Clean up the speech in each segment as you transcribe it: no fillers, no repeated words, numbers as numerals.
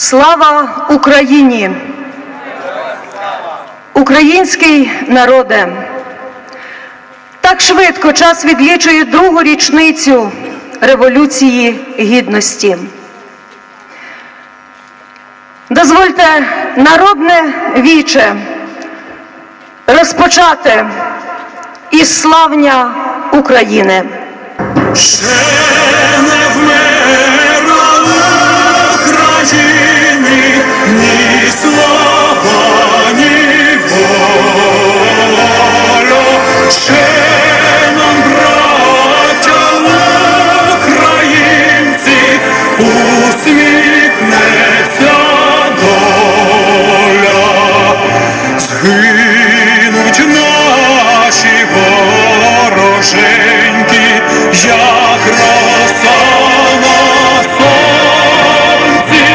Слава Україні! Український народе! Так швидко час відлічує другу річницю Революції Гідності. Дозвольте народне віче розпочати із славня України. Ще не вмерла України ні слава, ні воля. Ще нам, браття українці, усміхнеться доля. Згинуть наші вороженьки, як роса на сонці,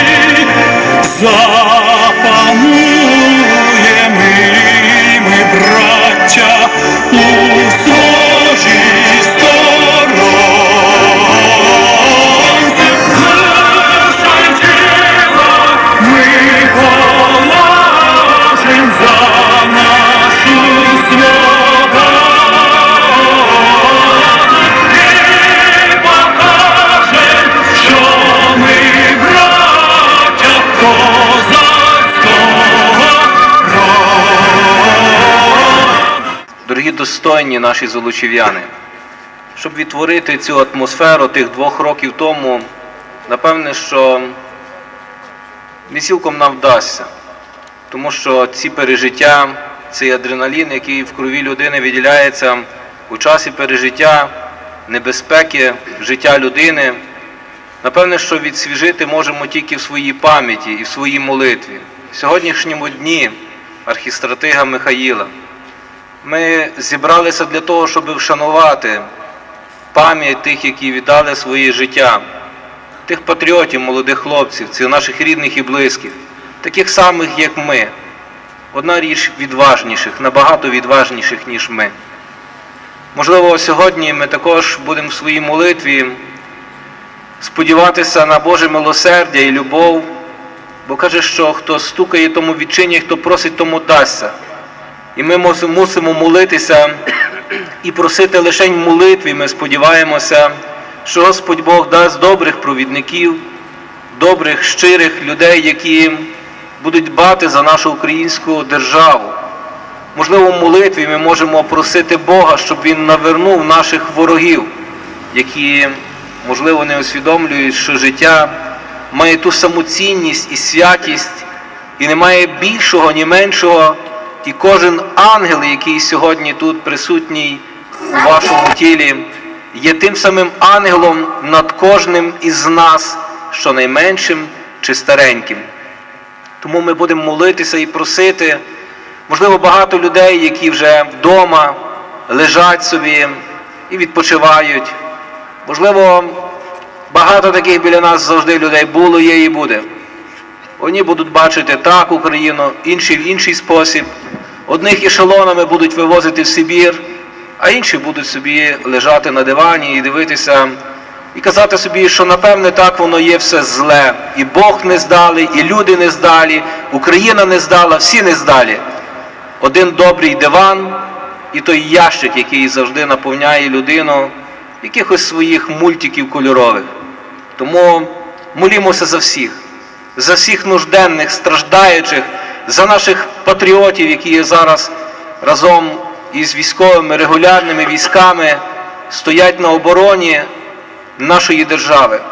запануєм і ми, браття, у сложі сторонці. Наша діла ми положим за нашу свободу. Дорогі достойні наші золочів'яни, щоб відтворити цю атмосферу тих 2 років тому, напевне, що не цілком нам вдасться, тому що ці пережиття, цей адреналін, який в крові людини виділяється у часі пережиття небезпеки життя людини, напевне, що відсвіжити можемо тільки в своїй пам'яті і в своїй молитві. В сьогоднішньому дні архістратига Михаїла ми зібралися для того, щоб вшанувати пам'ять тих, які віддали своє життя, тих патріотів, молодих хлопців, цих наших рідних і близьких, таких самих, як ми. Одна річ відважніших, набагато відважніших, ніж ми. Можливо, сьогодні ми також будемо в своїй молитві сподіватися на Боже милосердя і любов, бо каже, що хто стукає, тому відчинять, хто просить, тому дасться. І ми мусимо молитися і просити лише в молитві. Ми сподіваємося, що Господь Бог дасть добрих провідників, добрих, щирих людей, які будуть дбати за нашу українську державу. Можливо, в молитві ми можемо просити Бога, щоб Він навернув наших ворогів, які, можливо, не усвідомлюють, що життя має ту саму цінність і святість, і немає більшого, ні меншого. І кожен ангел, який сьогодні тут присутній у вашому тілі, є тим самим ангелом над кожним із нас, що найменшим чи стареньким. Тому ми будемо молитися і просити, можливо, багато людей, які вже вдома лежать собі і відпочивають. Можливо, багато таких біля нас завжди людей було, є і буде. Вони будуть бачити так Україну, інші в інший спосіб. Одних ешелонами будуть вивозити в Сибір, а інші будуть собі лежати на дивані і дивитися, і казати собі, що напевне так воно є все зле. І Бог не здали, і люди не здалі, Україна не здала, всі не здалі. Один добрий диван і той ящик, який завжди наповняє людину якихось своїх мультиків кольорових. Тому молімося за всіх нужденних, страждаючих, за наших патріотів, які є зараз разом із військовими, регулярними військами, стоять на обороні нашої держави.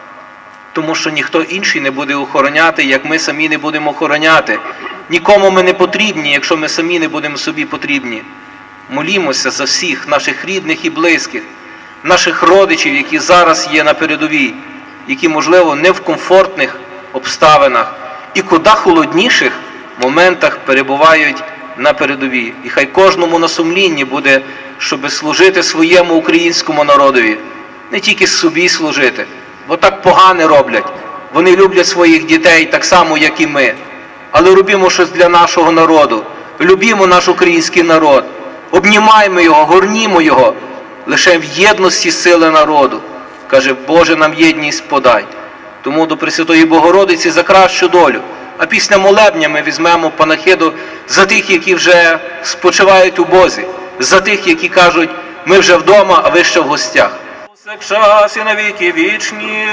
Тому що ніхто інший не буде охороняти, як ми самі не будемо охороняти. Нікому ми не потрібні, якщо ми самі не будемо собі потрібні. Молімося за всіх наших рідних і близьких, наших родичів, які зараз є на передовій, які, можливо, не в комфортних обставинах і куди холодніших моментах перебувають на передовій. І хай кожному на сумлінні буде, щоб служити своєму українському народові, не тільки собі служити, бо так погане роблять. Вони люблять своїх дітей так само, як і ми. Але робімо щось для нашого народу. Любімо наш український народ. Обнімаємо його, горнімо його. Лише в єдності сили народу. Каже, Боже, нам єдність подай. Тому до Пресвятої Богородиці за кращу долю. А після молебня ми візьмемо панахиду за тих, які вже спочивають у Бозі, за тих, які кажуть, ми вже вдома, а ви ще в гостях. Час і навіки вічні.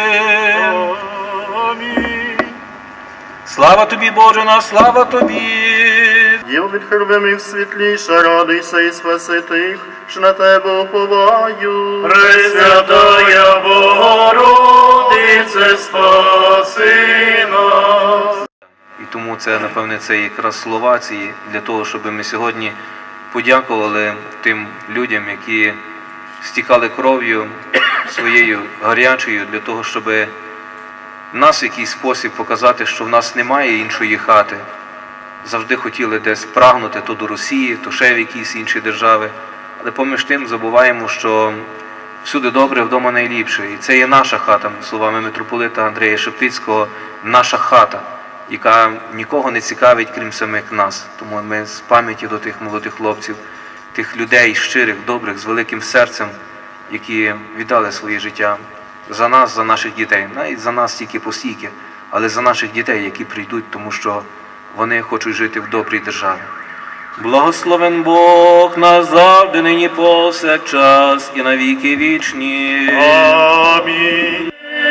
Слава тобі, Боже наш, слава тобі. Діво від херувимів світліша, радуйся і спаси тих, що на тебе уповаю. Пресвятая Богородице, спаси нас. І тому це, напевне, це якраз слова ці для того, щоб ми сьогодні подякували тим людям, які стікали кров'ю своєю гарячою, для того, щоб нас в якийсь спосіб показати, що в нас немає іншої хати. Завжди хотіли десь прагнути то до Росії, то ще в якісь інші держави. Але поміж тим забуваємо, що всюди добре, вдома найліпше. І це є наша хата, словами митрополита Андрея Шептицького, наша хата, яка нікого не цікавить, крім самих нас. Тому ми з пам'яті до тих молодих хлопців, тих людей щирих, добрих, з великим серцем, які віддали своє життя за нас, за наших дітей. Навіть за нас тільки постійки, але за наших дітей, які прийдуть, тому що вони хочуть жити в добрій державі. Благословен Бог назавжди, нині повсякчас і на віки вічні. Амінь.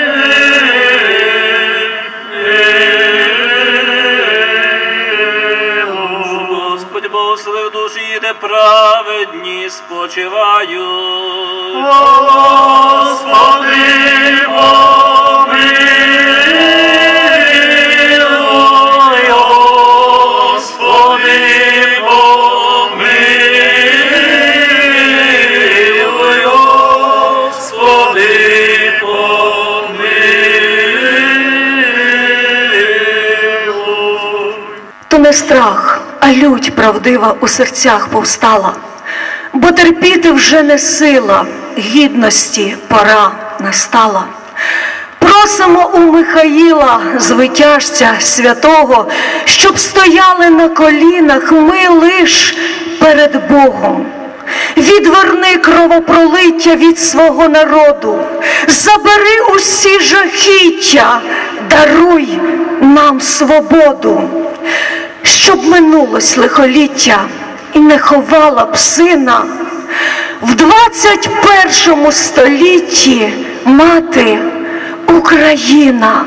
Господь благословив душі, де праведні спочивають. Господи, помилуй, Господи, помилуй, Господи, помилуй. То не страх, а лють правдива у серцях повстала, бо терпіти вже не сила, гідності пора настала. Просимо у Михаїла, звитяжця святого, щоб стояли на колінах ми лиш перед Богом. Відверни кровопролиття від свого народу, забери усі жахіття, даруй нам свободу. Щоб минулось лихоліття і не ховала б сина, в 21 столітті мати Україна.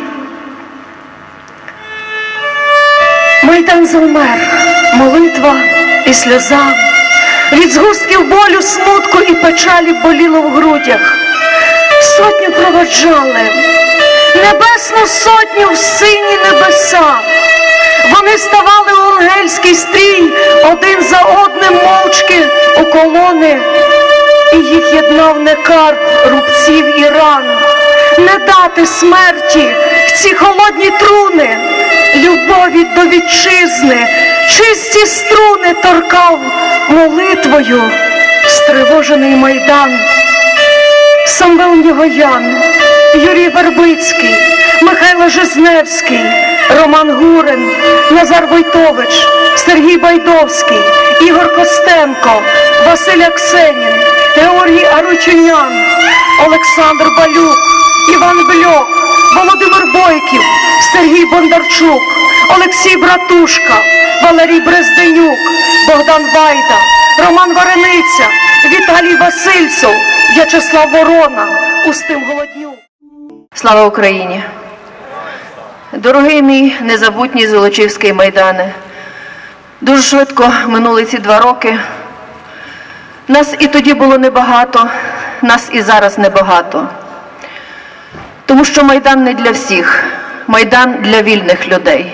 Майдан завмер, молитва і сльоза, від згустків болю, смутку і печалі боліло в грудях. Сотню проводжали, небесну сотню в сині небеса. Вони ставали у ангельський стрій, один за одним мовчки у колони. І їх єднав не карп рубців і ран, не дати смерті в ці холодні труни, любові до вітчизни, чисті струни торкав молитвою стривожений Майдан. Самвел Нігоян, Юрій Вербицький, Михайло Жизневський, Роман Гурин, Назар Войтович, Сергій Байдовський, Ігор Костенко, Василь Аксенін, Георгій Аручунян, Олександр Балюк, Іван Бльок, Володимир Бойків, Сергій Бондарчук, Олексій Братушка, Валерій Брезденюк, Богдан Вайда, Роман Варениця, Віталій Васильцов, В'ячеслав Ворона, Устим Голоднюк. Слава Україні! Дорогий мій незабутній Золочівський Майдане, дуже швидко минули ці 2 роки. Нас і тоді було небагато, нас і зараз небагато. Тому що Майдан не для всіх, Майдан для вільних людей.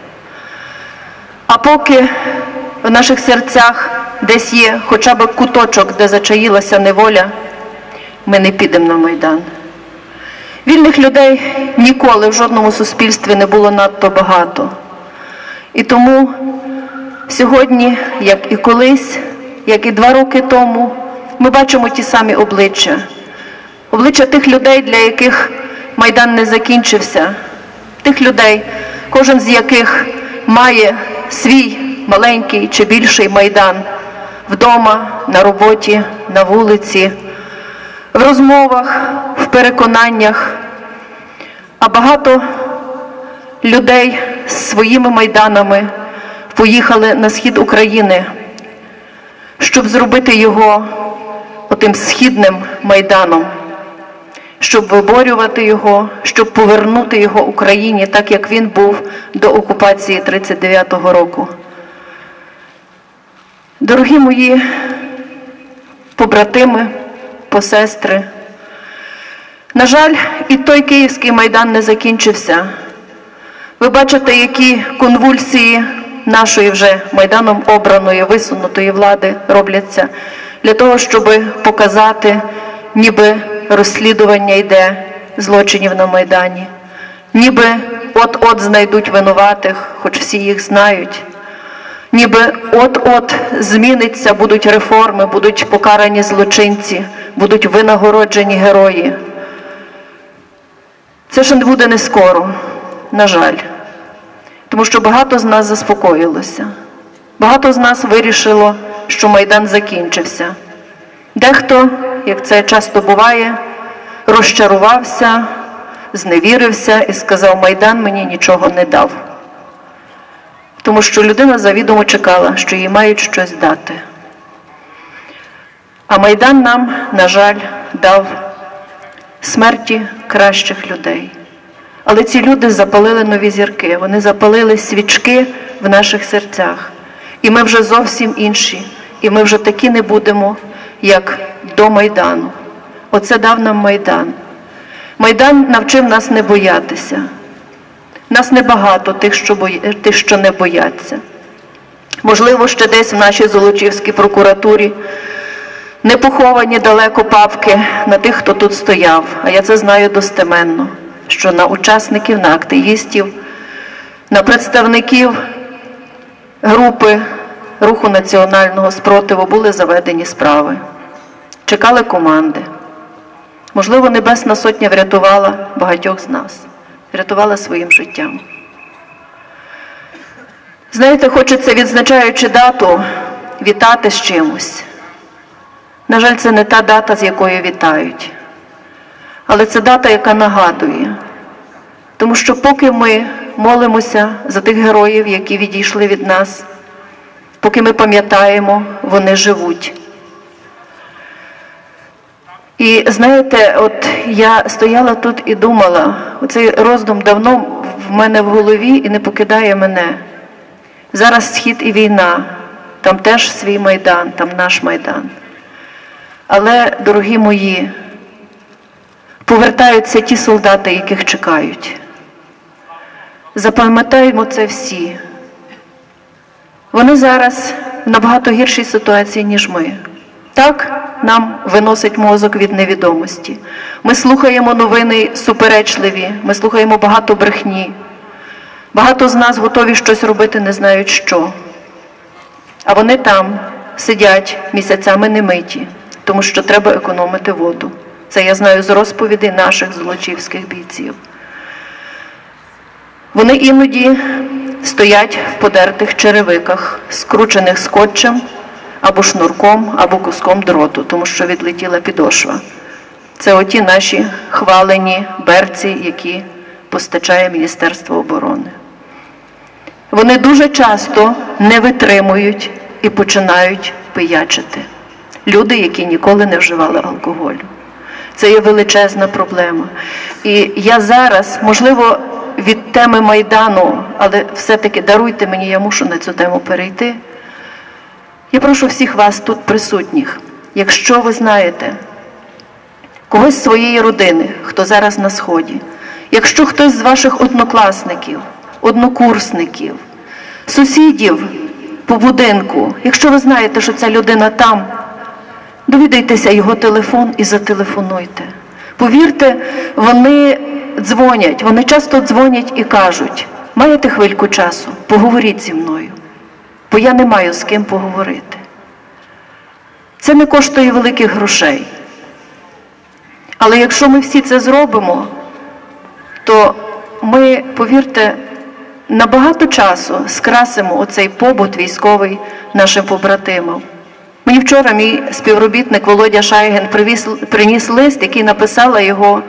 А поки в наших серцях десь є хоча б куточок, де зачаїлася неволя, ми не підемо на Майдан. Вільних людей ніколи в жодному суспільстві не було надто багато. І тому сьогодні, як і колись, як і 2 роки тому, ми бачимо ті самі обличчя. Обличчя тих людей, для яких Майдан не закінчився. Тих людей, кожен з яких має свій маленький чи більший Майдан. Вдома, на роботі, на вулиці, в розмовах, в переконаннях. А багато людей з своїми майданами поїхали на схід України, щоб зробити його отим східним майданом, щоб виборювати його, щоб повернути його Україні так, як він був до окупації 1939 року. Дорогі мої побратими, посестри, на жаль, і той Київський майдан не закінчився. Ви бачите, які конвульсії нашої вже майданом обраної, висунутої влади робляться для того, щоб показати, ніби розслідування йде злочинів на Майдані, ніби от-от знайдуть винуватих, хоч всі їх знають, ніби от-от зміниться, будуть реформи, будуть покарані злочинці, будуть винагороджені герої. Це ж буде не скоро, на жаль. Тому що багато з нас заспокоїлося. Багато з нас вирішило, що Майдан закінчився. Дехто, як це часто буває, розчарувався, зневірився і сказав, Майдан мені нічого не дав. Тому що людина завідомо чекала, що їй мають щось дати. А Майдан нам, на жаль, дав смерті кращих людей. Але ці люди запалили нові зірки, вони запалили свічки в наших серцях. І ми вже зовсім інші, і ми вже такі не будемо, як до Майдану. Оце дав нам Майдан. Майдан навчив нас не боятися. Нас небагато тих, що не бояться. Можливо, ще десь в нашій Золочівській прокуратурі не поховані далеко папки на тих, хто тут стояв. А я це знаю достеменно, що на учасників, на активістів, на представників групи Руху національного спротиву були заведені справи. Чекали команди. Можливо, Небесна Сотня врятувала багатьох з нас. Врятувала своїм життям. Знаєте, хочеться, відзначаючи дату, вітати з чимось. На жаль, це не та дата, з якою вітають. Але це дата, яка нагадує. Тому що поки ми молимося за тих героїв, які відійшли від нас, поки ми пам'ятаємо, вони живуть. І знаєте, от я стояла тут і думала, оцей роздум давно в мене в голові і не покидає мене. Зараз схід і війна, там теж свій Майдан, там наш Майдан. Але, дорогі мої, повертаються ті солдати, яких чекають. Запам'ятаємо це всі. Вони зараз в набагато гіршій ситуації, ніж ми. Так нам виносить мозок від невідомості. Ми слухаємо новини суперечливі, ми слухаємо багато брехні. Багато з нас готові щось робити, не знають що. А вони там сидять місяцями немиті, тому що треба економити воду. Це я знаю з розповідей наших золочівських бійців. Вони іноді стоять в подертих черевиках, скручених скотчем, або шнурком, або куском дроту, тому що відлетіла підошва. Це оті наші хвалені берці, які постачає Міністерство оборони. Вони дуже часто не витримують і починають пиячити. Люди, які ніколи не вживали алкоголю. Це є величезна проблема. І я зараз, можливо, від теми Майдану, але все-таки даруйте мені, я мушу на цю тему перейти. Я прошу всіх вас тут присутніх, якщо ви знаєте когось з своєї родини, хто зараз на Сході, якщо хтось з ваших однокласників, однокурсників, сусідів по будинку, якщо ви знаєте, що ця людина там, довідайтеся його телефон і зателефонуйте. Повірте, вони дзвонять, вони часто дзвонять і кажуть, маєте хвильку часу, поговоріть зі мною, бо я не маю з ким поговорити. Це не коштує великих грошей. Але якщо ми всі це зробимо, то ми, повірте, на багато часу скрасимо оцей побут військовий нашим побратимам. Мені вчора мій співробітник Володя Шайгін приніс лист, який написала його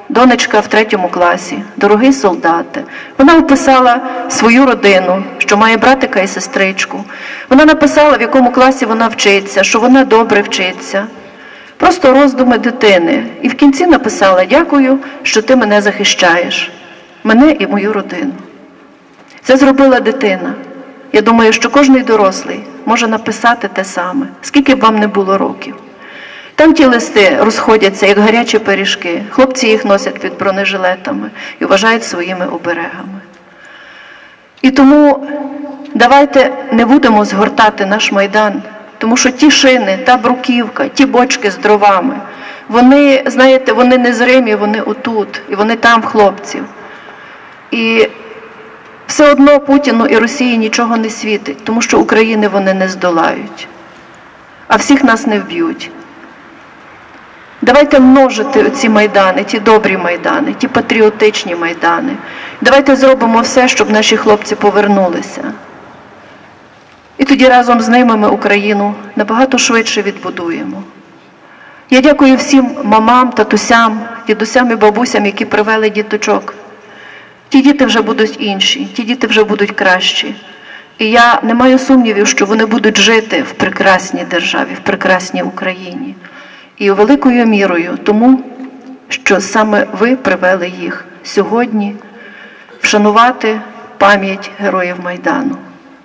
донечка в 3 класі, дорогий солдате. Вона описала свою родину, що має братика і сестричку. Вона написала, в якому класі вона вчиться, що вона добре вчиться. Просто роздуми дитини. І в кінці написала: дякую, що ти мене захищаєш, мене і мою родину. Це зробила дитина. Я думаю, що кожний дорослий може написати те саме, скільки б вам не було років. Там ті листи розходяться, як гарячі пиріжки. Хлопці їх носять під бронежилетами і вважають своїми оберегами. І тому давайте не будемо згортати наш Майдан, тому що ті шини, та бруківка, ті бочки з дровами, вони, знаєте, вони незримі, вони отут, і вони там в хлопців. І все одно Путіну і Росії нічого не світить, тому що України вони не здолають, а всіх нас не вб'ють. Давайте множити ці майдани, ті добрі майдани, ті патріотичні майдани. Давайте зробимо все, щоб наші хлопці повернулися. І тоді разом з ними ми Україну набагато швидше відбудуємо. Я дякую всім мамам, татусям, дідусям і бабусям, які привели діточок. Ті діти вже будуть інші, ті діти вже будуть кращі. І я не маю сумнівів, що вони будуть жити в прекрасній державі, в прекрасній Україні. І великою мірою тому, що саме ви привели їх сьогодні вшанувати пам'ять героїв Майдану.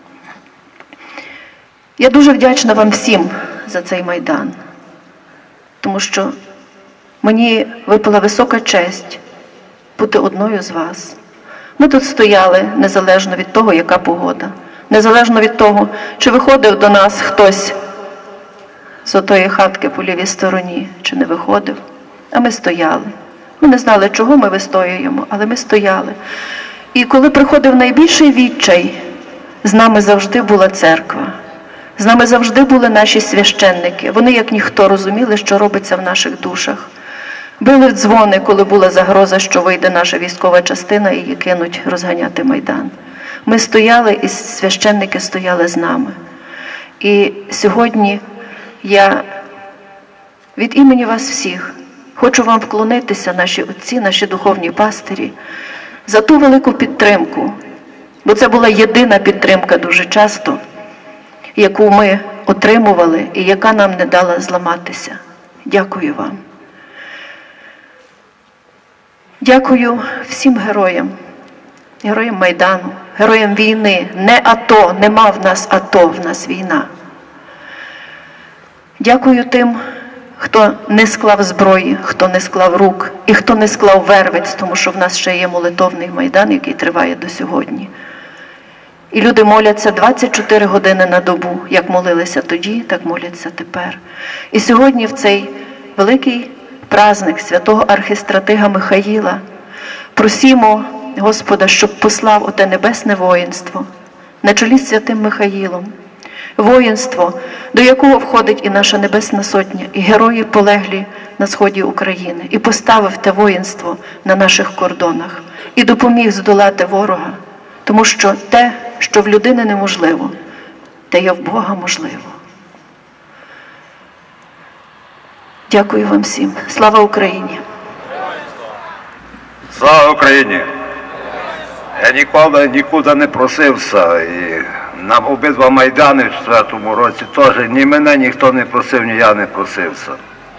Я дуже вдячна вам всім за цей Майдан, тому що мені випала висока честь бути одною з вас. Ми тут стояли незалежно від того, яка погода, незалежно від того, чи виходив до нас хтось з отої хатки по лівій стороні, чи не виходив, а ми стояли. Ми не знали, чого ми вистоюємо, але ми стояли. І коли приходив найбільший відчай, з нами завжди була церква, з нами завжди були наші священники. Вони, як ніхто, розуміли, що робиться в наших душах. Били дзвони, коли була загроза, що вийде наша військова частина і її кинуть розганяти Майдан. Ми стояли, і священники стояли з нами. І сьогодні я від імені вас всіх хочу вам вклонитися, наші отці, наші духовні пастирі, за ту велику підтримку, бо це була єдина підтримка дуже часто, яку ми отримували і яка нам не дала зламатися. Дякую вам. Дякую всім героям, героям Майдану, героям війни. Не АТО, нема в нас АТО, в нас війна. Дякую тим, хто не склав зброї, хто не склав рук і хто не склав вервиць, тому що в нас ще є молитовний Майдан, який триває до сьогодні. І люди моляться 24 години на добу. Як молилися тоді, так моляться тепер. І сьогодні в цей великий праздник святого архистратига Михаїла просімо Господа, щоб послав оте небесне воїнство на чолі з святим Михаїлом. Воїнство, до якого входить і наша Небесна Сотня, і герої полеглі на сході України. І поставив те воїнство на наших кордонах. І допоміг здолати ворога. Тому що те, що в людини неможливо, те є в Бога можливо. Дякую вам всім. Слава Україні! Слава Україні! Я ніколи нікуди не просився. І на обидва Майдани в 4-му році теж ні мене ніхто не просив, ні я не просився.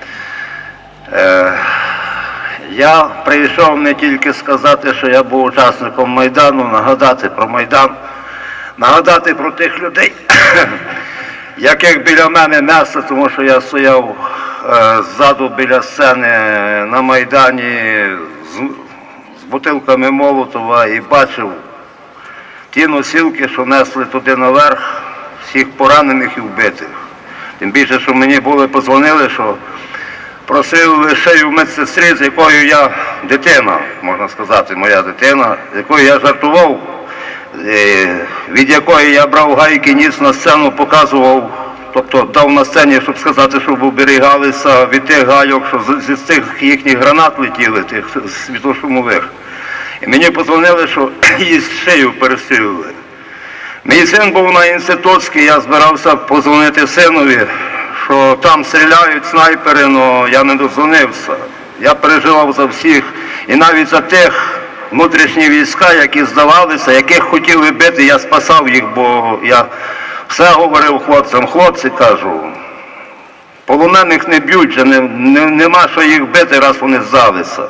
Я прийшов не тільки сказати, що я був учасником Майдану, нагадати про Майдан, нагадати про тих людей, яких біля мене несли, тому що я стояв ззаду біля сцени на Майдані з бутилками Молотова і бачив ті носілки, що несли туди наверх всіх поранених і вбитих. Тим більше, що мені подзвонили, що просив шию медсестрі, з якою я дитина, можна сказати, моя дитина, з якою я жартував, від якої я брав гайки, ніс на сцену, показував, тобто дав на сцені, щоб сказати, щоб оберігалися від тих гайок, що зі цих їхніх гранат летіли, тих світлошумових. І мені подзвонили, що її шию перестрілили. Мій син був на Інститутській, я збирався подзвонити синові, що там стріляють снайпери, але я не додзвонився. Я переживав за всіх. І навіть за тих внутрішні війська, які здавалися, яких хотіли бити, я спасав їх, бо я все говорив хлопцям. Хлопці, кажу, полонених не б'ють, вже нема що їх бити, раз вони здалися.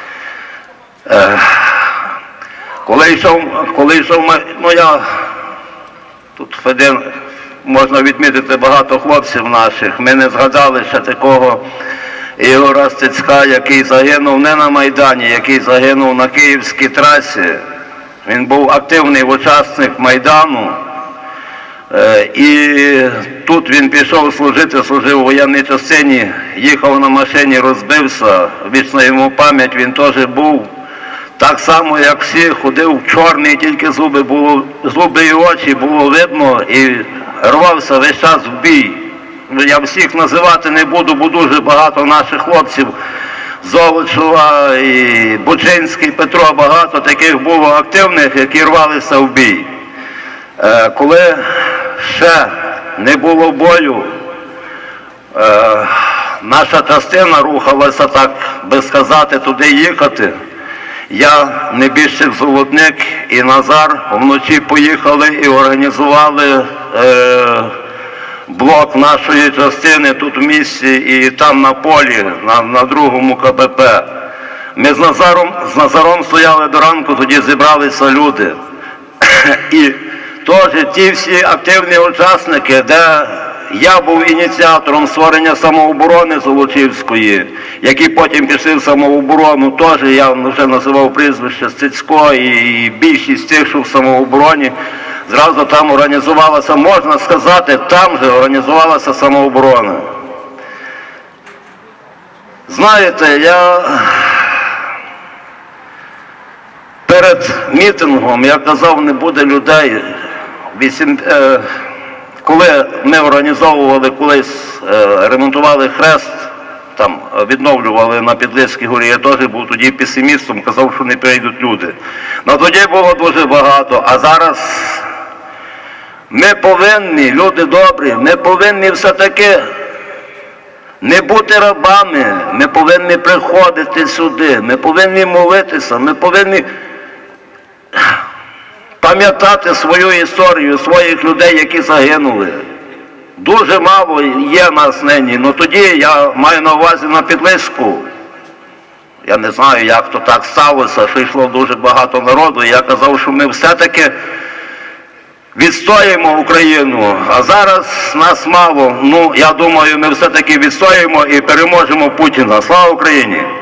Коли йшов, ну я, тут один, можна відмітити багато хлопців наших, ми не згадали ще такого Ігора Стецька, який загинув не на Майдані, який загинув на Київській трасі. Він був активний учасник Майдану. І тут він пішов служити, служив у воєнній частині, їхав на машині, розбився. Вічна йому пам'ять, він теж був так само, як всі, ходив чорний, тільки зуби і очі було видно, і рвався весь час в бій. Я всіх називати не буду, бо дуже багато наших хлопців, Золочева і Бучинський, Петро, багато таких було активних, які рвалися в бій. Коли ще не було бою, наша частина рухалася, так би сказати, туди їхати. Я, небіжчик Золотник і Назар вночі поїхали і організували блок нашої частини тут в місті і там на полі, на другому КПП. Ми з Назаром стояли до ранку, тоді зібралися люди. І теж ті всі активні учасники, де я був ініціатором створення самооборони Золочівської, які потім пішли в самооборону, теж я вже називав прізвище Стецько, і більшість тих, що в самообороні, зразу там організувалася, можна сказати, там же організувалася самооборона. Знаєте, я перед мітингом, я казав, не буде людей. Коли ми організовували колись, ремонтували хрест, там відновлювали на Підлицькій горі, я теж був тоді песимістом, казав, що не прийдуть люди. Но тоді було дуже багато, а зараз ми повинні, люди добрі, ми повинні все-таки не бути рабами, ми повинні приходити сюди, ми повинні молитися, ми повинні пам'ятати свою історію, своїх людей, які загинули. Дуже мало є нас нині, але тоді я маю на увазі на Підлицьку. Я не знаю, як то так сталося, що йшло дуже багато народу, і я казав, що ми все-таки відстоїмо Україну, а зараз нас мало. Ну, я думаю, ми все-таки відстоїмо і переможемо Путіна. Слава Україні!